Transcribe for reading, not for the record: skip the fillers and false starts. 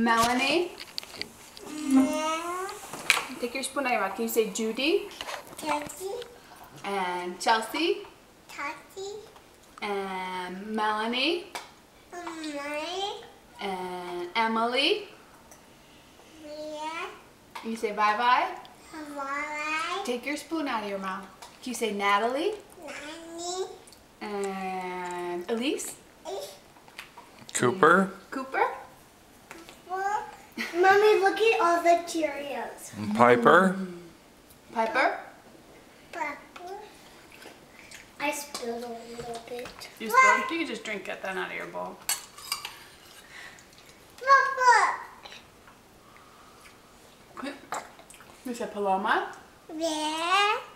Melanie. Take your spoon out of your mouth. Can you say Judy? And Chelsea? And Melanie? And Emily? You say bye-bye? Take your spoon out of your mouth. Can you say Natalie? And Elise? Cooper? Cooper? Mommy, look at all the Cheerios. And Piper? Piper? I spilled a little bit. You spilled? You can just drink it then out of your bowl. Look. You said Paloma? Yeah.